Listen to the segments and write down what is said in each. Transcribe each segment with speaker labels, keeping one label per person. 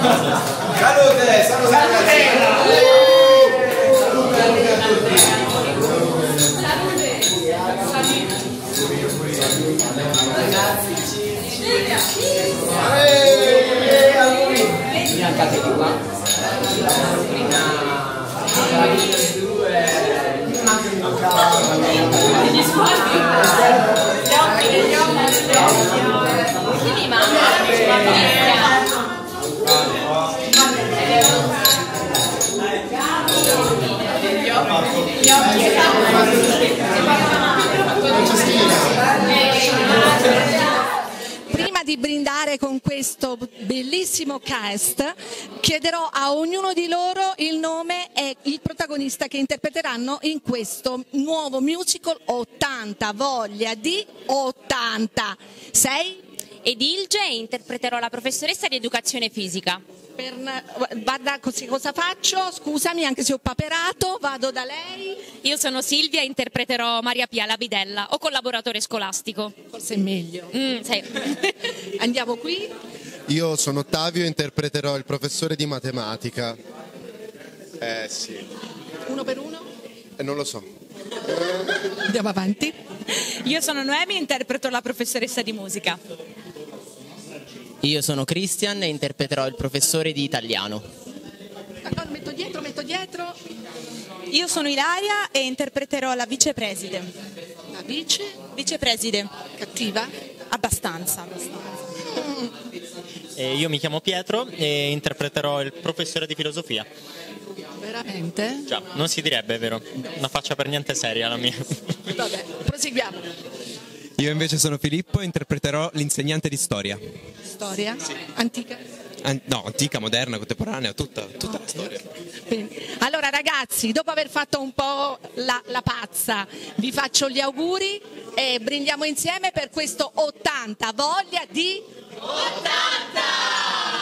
Speaker 1: Salute, salute ragazzi. Salute a tutti.
Speaker 2: Anche di qua.
Speaker 3: Gli sguardi, gli occhi, quindi
Speaker 4: Prima di brindare con questo bellissimo cast, chiederò a ognuno di loro il nome e il protagonista che interpreteranno in questo nuovo musical 80, voglia di 80. Sei?
Speaker 3: Edilge e interpreterò la professoressa di educazione fisica.
Speaker 4: Guarda, cosa faccio? Scusami, anche se ho paperato, vado da lei.
Speaker 3: Io sono Silvia e interpreterò Maria Pia, la bidella, o collaboratore scolastico.
Speaker 4: Forse è meglio.
Speaker 3: Sì.
Speaker 4: Andiamo qui.
Speaker 5: Io sono Ottavio e interpreterò il professore di matematica. Sì.
Speaker 4: Uno per uno?
Speaker 5: Non lo so.
Speaker 4: Andiamo avanti.
Speaker 6: Io sono Noemi e interpreto la professoressa di musica.
Speaker 7: Io sono Christian e interpreterò il professore di italiano.
Speaker 4: Metto dietro.
Speaker 6: Io sono Ilaria e interpreterò la vicepreside.
Speaker 4: La
Speaker 6: vicepreside.
Speaker 4: Cattiva?
Speaker 6: Abbastanza.
Speaker 8: Io mi chiamo Pietro e interpreterò il professore di filosofia.
Speaker 4: Veramente?
Speaker 8: Già, non si direbbe, vero? Una faccia per niente seria la mia.
Speaker 4: Vabbè, proseguiamo.
Speaker 9: Io invece sono Filippo e interpreterò l'insegnante di storia.
Speaker 4: Storia? Sì. Antica?
Speaker 9: No, antica, moderna, contemporanea, tutta la storia.
Speaker 4: Bene. Allora ragazzi, dopo aver fatto un po' la pazza, vi faccio gli auguri e brindiamo insieme per questo 80, voglia di 80!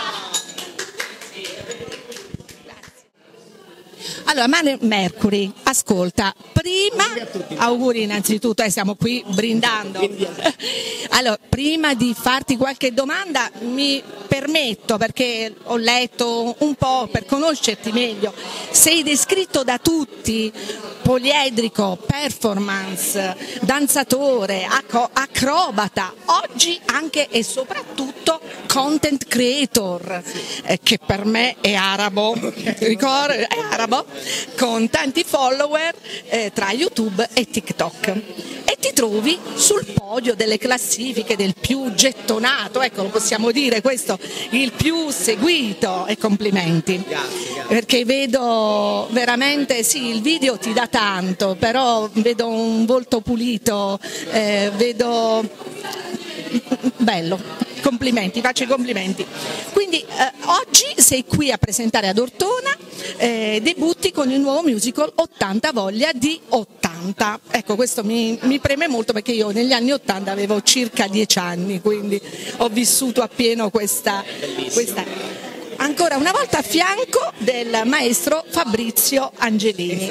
Speaker 4: Allora, Mercury, ascolta, prima, auguri innanzitutto, siamo qui brindando. Allora, prima di farti qualche domanda, mi permetto, perché ho letto un po' per conoscerti meglio, sei descritto da tutti, poliedrico, performance, danzatore, acrobata, oggi anche e soprattutto content creator, che per me è arabo, è arabo, con tanti follower tra YouTube e TikTok. E ti trovi sul podio delle classifiche del più gettonato, ecco, lo possiamo dire questo, il più seguito, e complimenti.
Speaker 7: Grazie.
Speaker 4: Perché vedo veramente, sì, il video ti dà tanto, però vedo un volto pulito, vedo bello. Complimenti, faccio i complimenti. Quindi oggi sei qui a presentare ad Ortona, debutti con il nuovo musical 80, voglia di 80. Ecco, questo mi preme molto perché io negli anni 80 avevo circa 10 anni, quindi ho vissuto appieno questa. Ancora una volta a fianco del maestro Fabrizio Angelini.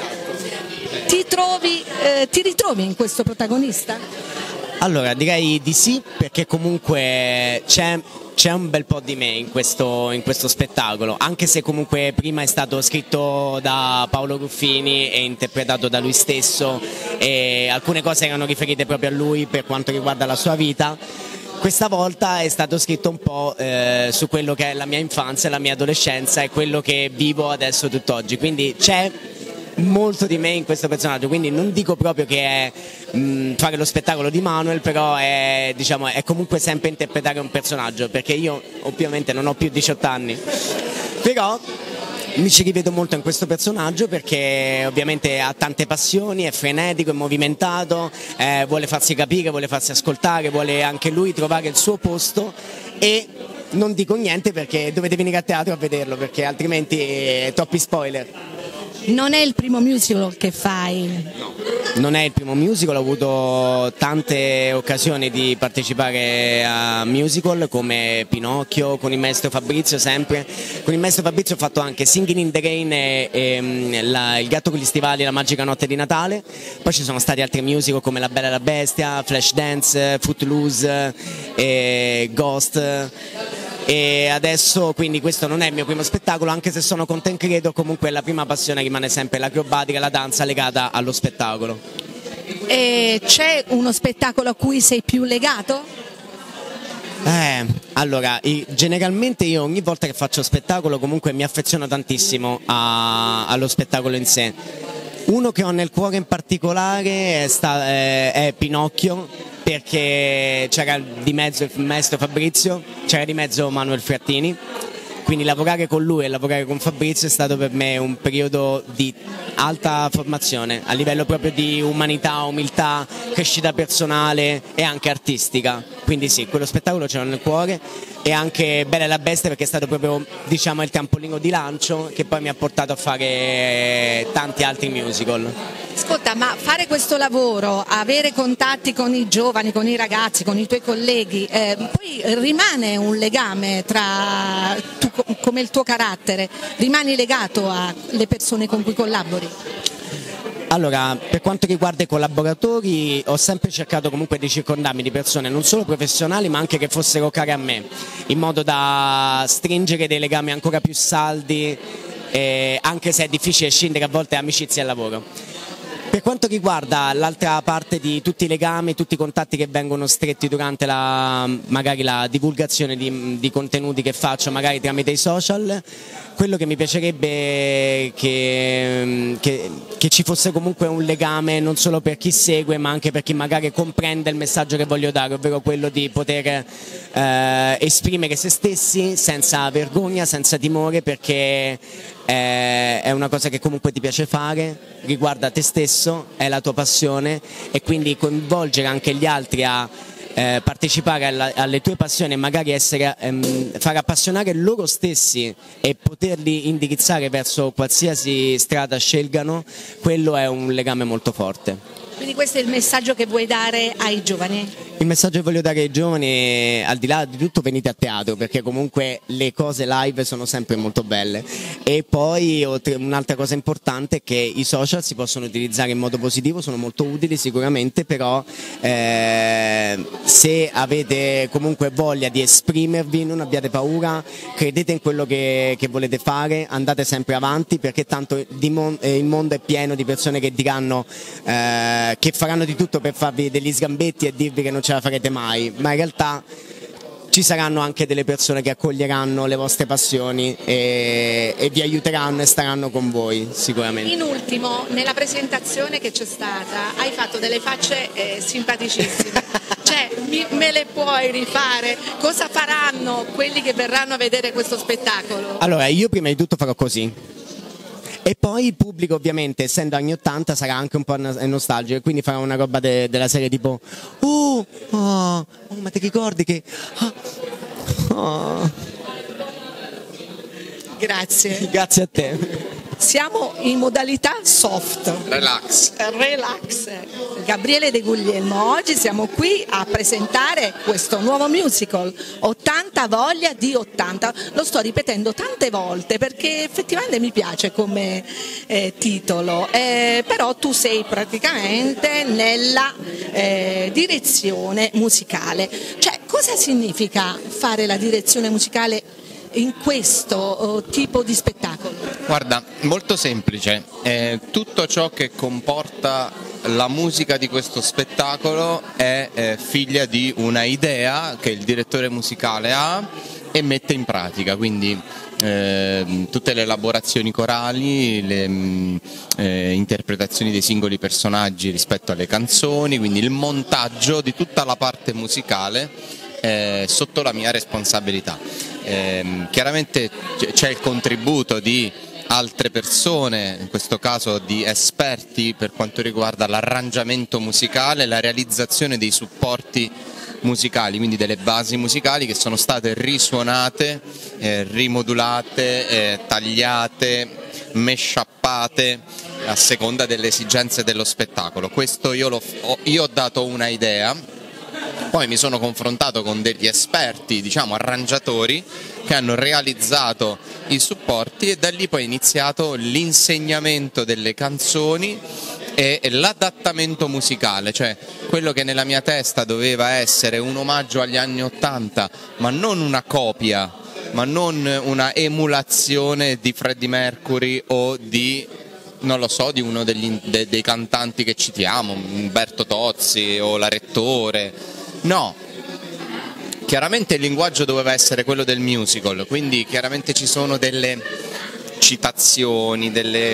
Speaker 4: Ti ritrovi in questo protagonista?
Speaker 7: Allora, direi di sì, perché comunque c'è un bel po' di me in questo spettacolo, anche se comunque prima è stato scritto da Paolo Ruffini e interpretato da lui stesso, e alcune cose erano riferite proprio a lui per quanto riguarda la sua vita. Questa volta è stato scritto un po' su quello che è la mia infanzia, la mia adolescenza e quello che vivo adesso tutt'oggi, quindi c'è molto di me in questo personaggio, quindi non dico proprio che è fare lo spettacolo di Manuel, però è comunque sempre interpretare un personaggio, perché io ovviamente non ho più 18 anni, però mi ci rivedo molto in questo personaggio perché ovviamente ha tante passioni, è frenetico, è movimentato, vuole farsi capire, vuole farsi ascoltare, vuole anche lui trovare il suo posto, e non dico niente perché dovete venire a teatro a vederlo, perché altrimenti troppi spoiler.
Speaker 4: Non è il primo musical che fai?
Speaker 7: No, non è il primo musical, ho avuto tante occasioni di partecipare a musical come Pinocchio, con il maestro Fabrizio sempre. Con il maestro Fabrizio ho fatto anche Singing in the Rain e Il gatto con gli stivali, La magica notte di Natale. Poi ci sono stati altri musical come La bella e la bestia, Flashdance, Footloose, Ghost. e adesso quindi questo non è il mio primo spettacolo, anche se sono content creator, comunque la prima passione rimane sempre l'acrobatica, la danza legata allo spettacolo.
Speaker 4: E c'è uno spettacolo a cui sei più legato?
Speaker 7: Allora, generalmente io ogni volta che faccio spettacolo comunque mi affeziono tantissimo allo spettacolo in sé. Uno che ho nel cuore in particolare è Pinocchio, perché c'era di mezzo il maestro Fabrizio, c'era di mezzo Manuel Frattini, quindi lavorare con lui e lavorare con Fabrizio è stato per me un periodo di alta formazione, a livello proprio di umanità, umiltà, crescita personale e anche artistica. Quindi sì, quello spettacolo ce l'ho nel cuore, e anche Bella e la Bestia perché è stato proprio, diciamo, il trampolino di lancio che poi mi ha portato a fare tanti altri musical.
Speaker 4: Ascolta, ma fare questo lavoro, avere contatti con i giovani, con i ragazzi, con i tuoi colleghi, poi rimane un legame tra tu, come il tuo carattere, rimani legato alle persone con cui collabori?
Speaker 7: Allora, per quanto riguarda i collaboratori, ho sempre cercato comunque di circondarmi di persone non solo professionali ma anche che fossero care a me, in modo da stringere dei legami ancora più saldi, anche se è difficile scindere a volte amicizia e lavoro. Per quanto riguarda l'altra parte di tutti i legami, tutti i contatti che vengono stretti durante magari la divulgazione di contenuti che faccio, magari tramite i social, quello che mi piacerebbe che ci fosse comunque un legame non solo per chi segue ma anche per chi magari comprende il messaggio che voglio dare, ovvero quello di poter esprimere se stessi senza vergogna, senza timore, perché è una cosa che comunque ti piace fare, riguarda te stesso, è la tua passione, e quindi coinvolgere anche gli altri a partecipare alle tue passioni e magari far appassionare loro stessi e poterli indirizzare verso qualsiasi strada scelgano, quello è un legame molto forte.
Speaker 4: Quindi questo è il messaggio che vuoi dare ai giovani?
Speaker 7: Il messaggio che voglio dare ai giovani, al di là di tutto, venite a teatro, perché comunque le cose live sono sempre molto belle. E poi un'altra cosa importante è che i social si possono utilizzare in modo positivo, sono molto utili sicuramente, però se avete comunque voglia di esprimervi, non abbiate paura, credete in quello che volete fare, andate sempre avanti, perché tanto il mondo è pieno di persone che diranno che faranno di tutto per farvi degli sgambetti e dirvi che non ce la farete mai, ma in realtà ci saranno anche delle persone che accoglieranno le vostre passioni e vi aiuteranno e staranno con voi sicuramente.
Speaker 4: In ultimo, nella presentazione che c'è stata hai fatto delle facce simpaticissime, cioè me le puoi rifare? Cosa faranno quelli che verranno a vedere questo spettacolo?
Speaker 7: Allora, io prima di tutto farò così. E poi il pubblico, ovviamente, essendo anni 80, sarà anche un po' nostalgico, quindi farà una roba della serie tipo ma ti ricordi che...
Speaker 4: Grazie.
Speaker 7: Grazie a te.
Speaker 4: Siamo in modalità soft.
Speaker 5: Relax.
Speaker 4: Relax. Gabriele De Guglielmo, oggi siamo qui a presentare questo nuovo musical, 80 voglia di 80. Lo sto ripetendo tante volte perché effettivamente mi piace come titolo, però tu sei praticamente nella direzione musicale. Cioè, cosa significa fare la direzione musicale in questo tipo di spettacolo?
Speaker 2: Guarda, molto semplice, tutto ciò che comporta la musica di questo spettacolo è figlia di una idea che il direttore musicale ha e mette in pratica, quindi tutte le elaborazioni corali, le interpretazioni dei singoli personaggi rispetto alle canzoni, quindi il montaggio di tutta la parte musicale sotto la mia responsabilità. Chiaramente c'è il contributo di altre persone, in questo caso di esperti per quanto riguarda l'arrangiamento musicale, la realizzazione dei supporti musicali, quindi delle basi musicali che sono state risuonate, rimodulate, tagliate, mashuppate a seconda delle esigenze dello spettacolo. Questo io ho dato una idea. Poi mi sono confrontato con degli esperti, diciamo arrangiatori, che hanno realizzato i supporti, e da lì poi è iniziato l'insegnamento delle canzoni e l'adattamento musicale, cioè quello che nella mia testa doveva essere un omaggio agli anni '80, ma non una copia, ma non una emulazione di Freddie Mercury o di, non lo so, di uno dei cantanti che citiamo, Umberto Tozzi o La Rettore. No, chiaramente il linguaggio doveva essere quello del musical, quindi chiaramente ci sono delle citazioni, delle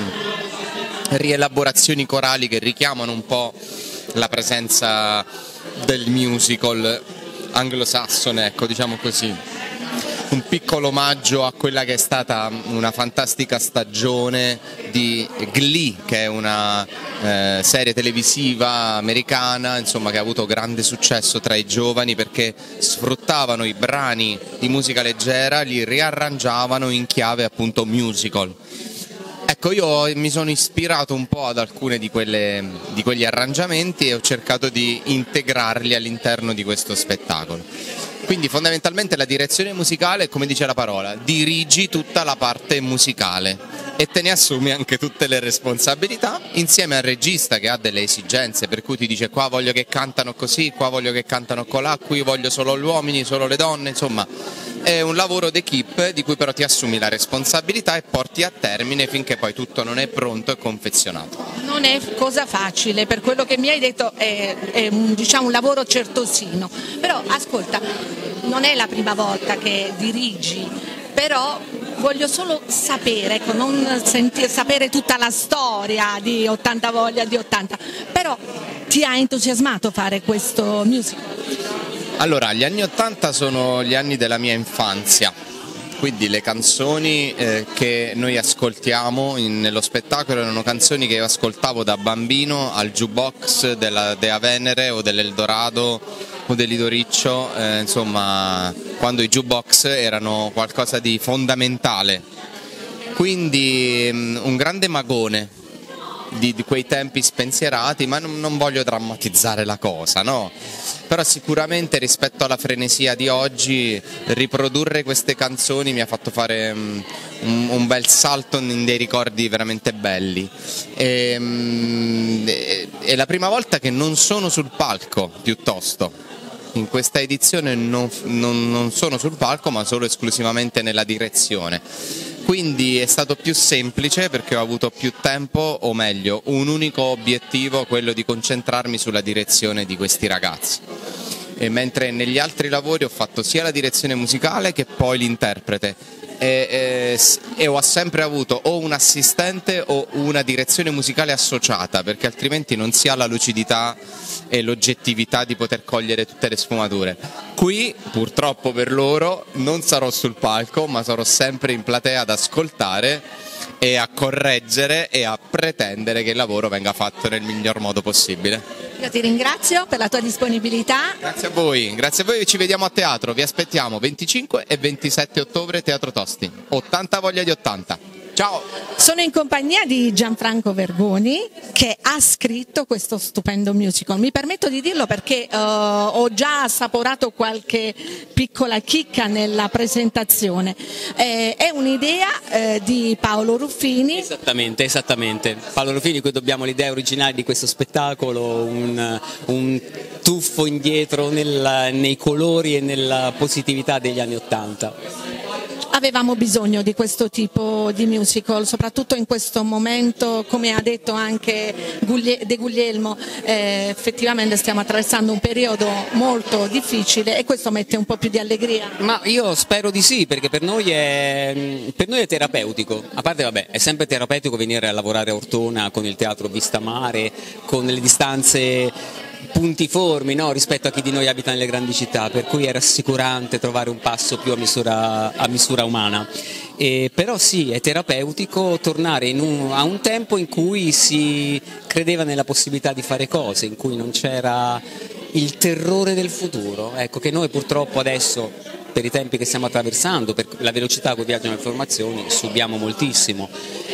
Speaker 2: rielaborazioni corali che richiamano un po' la presenza del musical anglosassone, ecco, diciamo così. Un piccolo omaggio a quella che è stata una fantastica stagione di Glee, che è una serie televisiva americana, insomma, che ha avuto grande successo tra i giovani perché sfruttavano i brani di musica leggera, li riarrangiavano in chiave appunto musical. Ecco, io mi sono ispirato un po' ad alcune di quegli arrangiamenti e ho cercato di integrarli all'interno di questo spettacolo. Quindi fondamentalmente la direzione musicale, come dice la parola, dirigi tutta la parte musicale e te ne assumi anche tutte le responsabilità insieme al regista che ha delle esigenze, per cui ti dice qua voglio che cantano così, qua voglio che cantano colà, qui voglio solo gli uomini, solo le donne, insomma è un lavoro d'equipe di cui però ti assumi la responsabilità e porti a termine finché poi tutto non è pronto e confezionato.
Speaker 4: Non è cosa facile, per quello che mi hai detto è diciamo, un lavoro certosino, però ascolta, non è la prima volta che dirigi, però voglio solo sapere, ecco, non sapere tutta la storia di 80 voglia di 80, però ti ha entusiasmato fare questo musical?
Speaker 2: Allora, gli anni '80 sono gli anni della mia infanzia, quindi le canzoni che noi ascoltiamo nello spettacolo erano canzoni che io ascoltavo da bambino al jukebox della Dea Venere o dell'Eldorado o dell'Ido Riccio, insomma, quando i jukebox erano qualcosa di fondamentale. Quindi un grande magone di quei tempi spensierati, ma non voglio drammatizzare la cosa, no? Però sicuramente rispetto alla frenesia di oggi riprodurre queste canzoni mi ha fatto fare un bel salto in dei ricordi veramente belli. È la prima volta che non sono sul palco, piuttosto. In questa edizione non sono sul palco, ma solo esclusivamente nella direzione. Quindi è stato più semplice perché ho avuto più tempo, o meglio, un unico obiettivo, quello di concentrarmi sulla direzione di questi ragazzi. E mentre negli altri lavori ho fatto sia la direzione musicale che poi l'interprete e ho sempre avuto o un assistente o una direzione musicale associata, perché altrimenti non si ha la lucidità e l'oggettività di poter cogliere tutte le sfumature. Qui, purtroppo per loro, non sarò sul palco, ma sarò sempre in platea ad ascoltare e a correggere e a pretendere che il lavoro venga fatto nel miglior modo possibile.
Speaker 4: Io ti ringrazio per la tua disponibilità.
Speaker 2: Grazie a voi, ci vediamo a teatro, vi aspettiamo 25 e 27 ottobre Teatro Tosti, 80 voglia di 80. Ciao!
Speaker 4: Sono in compagnia di Gianfranco Vergoni che ha scritto questo stupendo musical. Mi permetto di dirlo perché ho già assaporato qualche piccola chicca nella presentazione. È un'idea di Paolo Ruffini.
Speaker 10: Esattamente. Paolo Ruffini, cui dobbiamo l'idea originale di questo spettacolo, un tuffo indietro nei colori e nella positività degli anni '80.
Speaker 4: Avevamo bisogno di questo tipo di musical, soprattutto in questo momento, come ha detto anche De Guglielmo, effettivamente stiamo attraversando un periodo molto difficile e questo mette un po' più di allegria.
Speaker 10: Ma io spero di sì, perché per noi è terapeutico. A parte, vabbè, è sempre terapeutico venire a lavorare a Ortona con il teatro Vista Mare, con le distanze puntiformi, no, rispetto a chi di noi abita nelle grandi città, per cui è rassicurante trovare un passo più a misura umana. Però sì, è terapeutico tornare a un tempo in cui si credeva nella possibilità di fare cose, in cui non c'era il terrore del futuro, ecco, che noi purtroppo adesso, per i tempi che stiamo attraversando, per la velocità con cui viaggiano le informazioni, subiamo moltissimo.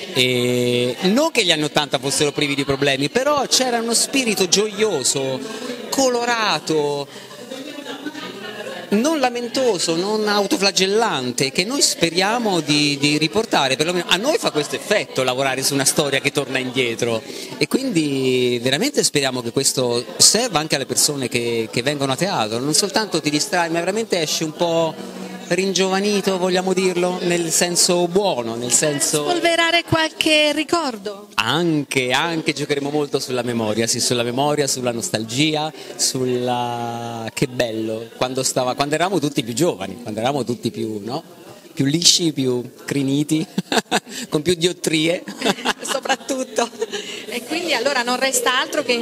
Speaker 10: E non che gli anni '80 fossero privi di problemi, però c'era uno spirito gioioso, colorato, non lamentoso, non autoflagellante, che noi speriamo di riportare, perlomeno a noi fa questo effetto lavorare su una storia che torna indietro, e quindi veramente speriamo che questo serva anche alle persone che vengono a teatro, non soltanto ti distrai, ma veramente esce un po' ringiovanito, vogliamo dirlo, nel senso buono, nel senso...
Speaker 4: Spolverare qualche ricordo?
Speaker 10: Anche giocheremo molto sulla memoria, sì, sulla memoria, sulla nostalgia, sulla... che bello, quando eravamo tutti più giovani, quando eravamo tutti più, no? Più lisci, più criniti, con più diottrie.
Speaker 4: Soprattutto. E quindi allora non resta altro che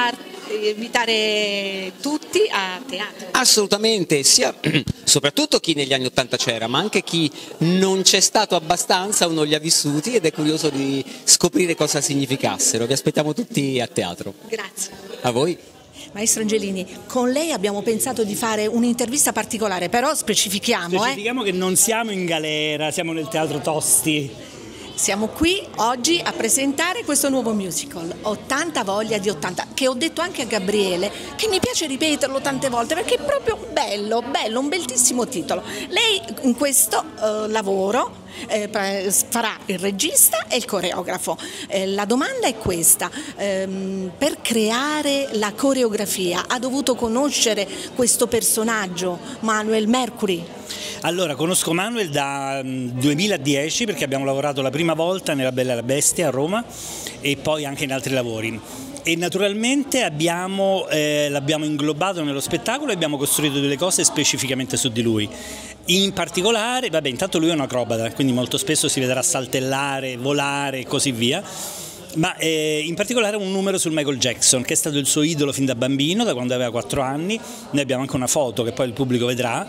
Speaker 4: invitare tutti a teatro.
Speaker 10: Assolutamente, sia soprattutto chi negli anni '80 c'era, ma anche chi non c'è stato abbastanza o non li ha vissuti ed è curioso di scoprire cosa significassero. Vi aspettiamo tutti a teatro.
Speaker 4: Grazie.
Speaker 10: A voi.
Speaker 4: Maestro Angelini, con lei abbiamo pensato di fare un'intervista particolare, però specifichiamo.
Speaker 11: Specifichiamo che non siamo in galera, siamo nel Teatro Tosti.
Speaker 4: Siamo qui oggi a presentare questo nuovo musical, Ho tanta voglia di 80, che ho detto anche a Gabriele, che mi piace ripeterlo tante volte perché è proprio bello, un bellissimo titolo. Lei in questo lavoro farà il regista e il coreografo. La domanda è questa, per creare la coreografia ha dovuto conoscere questo personaggio, Manuel Mercury?
Speaker 11: Allora, conosco Manuel da 2010 perché abbiamo lavorato la prima volta nella Bella e la Bestia a Roma e poi anche in altri lavori. E naturalmente l'abbiamo inglobato nello spettacolo e abbiamo costruito delle cose specificamente su di lui. In particolare, intanto lui è un acrobata, quindi molto spesso si vedrà saltellare, volare e così via. Ma in particolare un numero sul Michael Jackson, che è stato il suo idolo fin da bambino, da quando aveva 4 anni. Noi abbiamo anche una foto che poi il pubblico vedrà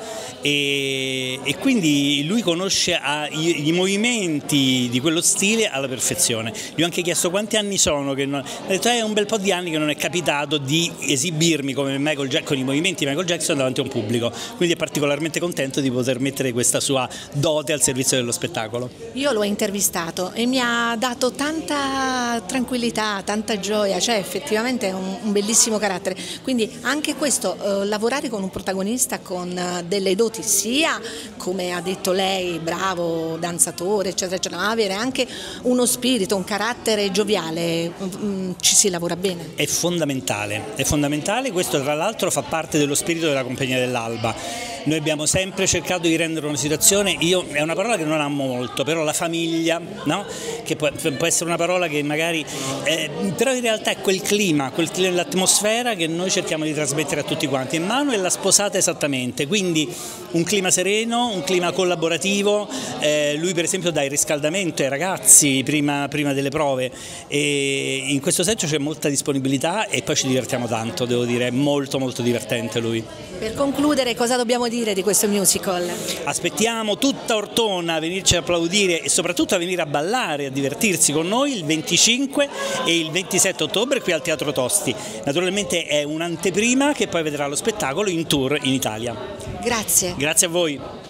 Speaker 11: e quindi lui conosce i movimenti di quello stile alla perfezione. Gli ho anche chiesto quanti anni sono, che ha detto è un bel po' di anni che non è capitato di esibirmi come con i movimenti di Michael Jackson davanti a un pubblico, quindi è particolarmente contento di poter mettere questa sua dote al servizio dello spettacolo.
Speaker 4: Io l'ho intervistato e mi ha dato tanta tranquillità, tanta gioia, cioè effettivamente è un bellissimo carattere, quindi anche questo, lavorare con un protagonista con delle doti, sia come ha detto lei, bravo danzatore eccetera eccetera, ma avere anche uno spirito, un carattere gioviale, ci si lavora bene.
Speaker 11: È fondamentale, questo tra l'altro fa parte dello spirito della Compagnia dell'Alba. Noi abbiamo sempre cercato di rendere una situazione, è una parola che non amo molto, però la famiglia, no? Che può essere una parola che magari, però in realtà è quel clima, l'atmosfera che noi cerchiamo di trasmettere a tutti quanti, e Manuel l'ha sposata esattamente, quindi un clima sereno, un clima collaborativo, lui per esempio dà il riscaldamento ai ragazzi prima delle prove e in questo senso c'è molta disponibilità e poi ci divertiamo tanto, devo dire, è molto molto divertente lui.
Speaker 4: Per concludere, cosa dobbiamo dire di questo musical?
Speaker 11: Aspettiamo tutta Ortona a venirci a applaudire e soprattutto a venire a ballare, a divertirsi con noi il 25 e il 27 ottobre qui al Teatro Tosti. Naturalmente è un'anteprima che poi vedrà lo spettacolo in tour in Italia.
Speaker 4: Grazie.
Speaker 11: Grazie a voi.